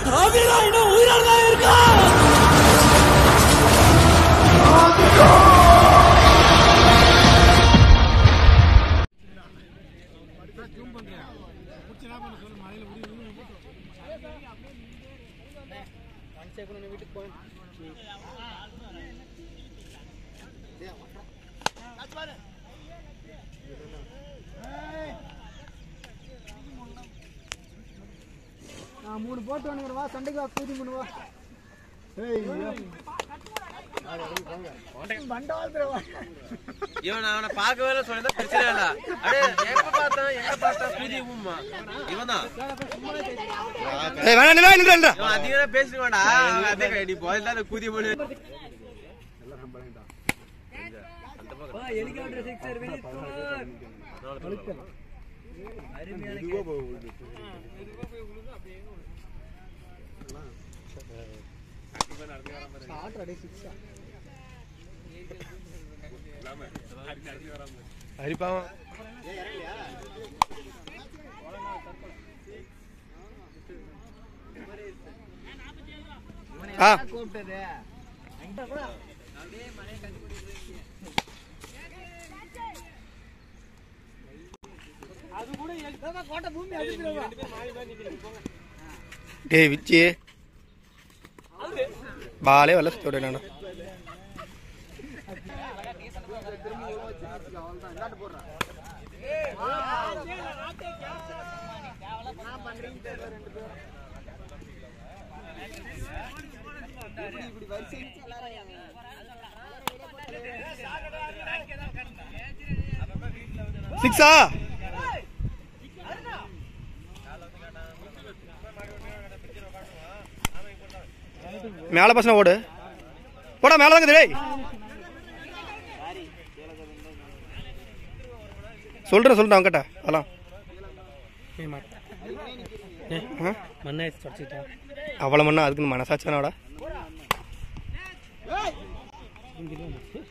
மூணு போட்டு வா சண்டைக்கு வா கூதி பண்ணுவா இவன் அவனை பார்க்கவே இல்லை சொன்னா பிரச்சனை இல்ல. அப்படியே எப்ப பார்த்தா எங்க பார்த்தா கூதி ஊம்மா இவன் தான் அதிகம் பேசிட்டு வேண்டா அதே நீ போயிருந்தா கூதி போடு ஹரிப்பாவன் கூப்பிட்டது டேய் விச்சி பாலே வல்ல சுத்தோட நானு சிக்ஸா மேல பசங்க ஓடு போடா மேல தாங்க டேய் சொல்றேன் அவங்ககிட்ட அதெல்லாம் அவ்வளோ மண்ணா அதுக்குன்னு மனசாச்சானோட